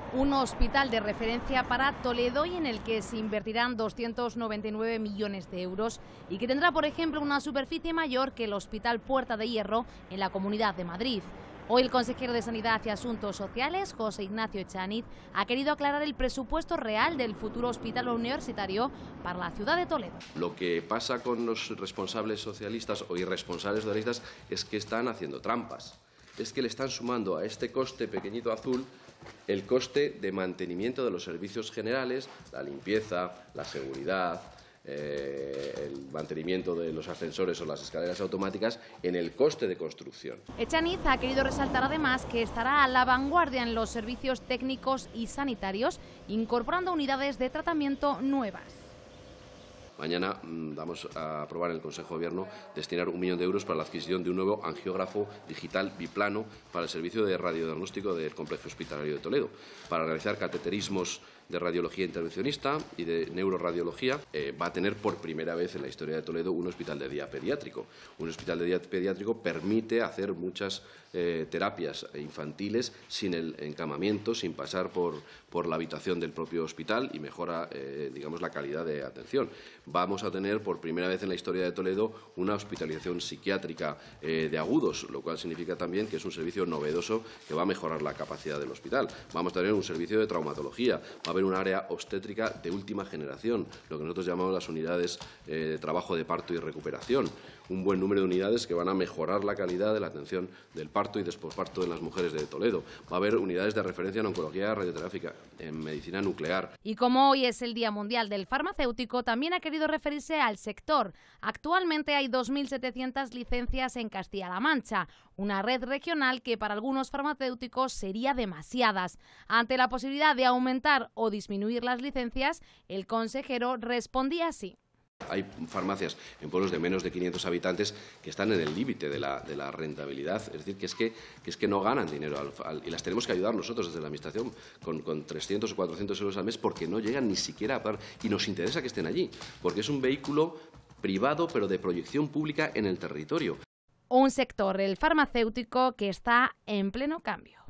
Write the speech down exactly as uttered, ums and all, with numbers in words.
Un hospital de referencia para Toledo y en el que se invertirán doscientos noventa y nueve millones de euros y que tendrá, por ejemplo, una superficie mayor que el Hospital Puerta de Hierro en la Comunidad de Madrid. Hoy el consejero de Sanidad y Asuntos Sociales, José Ignacio Echaniz, ha querido aclarar el presupuesto real del futuro hospital universitario para la ciudad de Toledo. Lo que pasa con los responsables socialistas o irresponsables socialistas es que están haciendo trampas. Es que le están sumando a este coste pequeñito azul el coste de mantenimiento de los servicios generales, la limpieza, la seguridad, eh, el mantenimiento de los ascensores o las escaleras automáticas en el coste de construcción. Echaniz ha querido resaltar además que estará a la vanguardia en los servicios técnicos y sanitarios, incorporando unidades de tratamiento nuevas. Mañana mmm, vamos a aprobar en el Consejo de Gobierno destinar un millón de euros para la adquisición de un nuevo angiógrafo digital biplano para el servicio de radiodiagnóstico del Complejo Hospitalario de Toledo, para realizar cateterismos de radiología intervencionista y de neuroradiología. Eh, va a tener por primera vez en la historia de Toledo un hospital de día pediátrico. Un hospital de día pediátrico permite hacer muchas eh, terapias infantiles sin el encamamiento, sin pasar por, por la habitación del propio hospital y mejora, eh, digamos, la calidad de atención. Vamos a tener por primera vez en la historia de Toledo una hospitalización psiquiátrica eh, de agudos, lo cual significa también que es un servicio novedoso que va a mejorar la capacidad del hospital. Vamos a tener un servicio de traumatología, va a haber un área obstétrica de última generación, lo que nosotros llamamos las unidades eh, de trabajo de parto y recuperación. Un buen número de unidades que van a mejorar la calidad de la atención del parto y desposparto en las mujeres de Toledo. Va a haber unidades de referencia en oncología radioteráfica, en medicina nuclear. Y como hoy es el Día Mundial del Farmacéutico, también ha querido referirse al sector. Actualmente hay dos mil setecientas licencias en Castilla-La Mancha, una red regional que para algunos farmacéuticos sería demasiadas. Ante la posibilidad de aumentar o disminuir las licencias, el consejero respondía así. Hay farmacias en pueblos de menos de quinientos habitantes que están en el límite de la, de la rentabilidad, es decir, que es que, que, es que no ganan dinero al, al, y las tenemos que ayudar nosotros desde la Administración con, con trescientos o cuatrocientos euros al mes porque no llegan ni siquiera a pagar y nos interesa que estén allí, porque es un vehículo privado pero de proyección pública en el territorio. Un sector, el farmacéutico, que está en pleno cambio.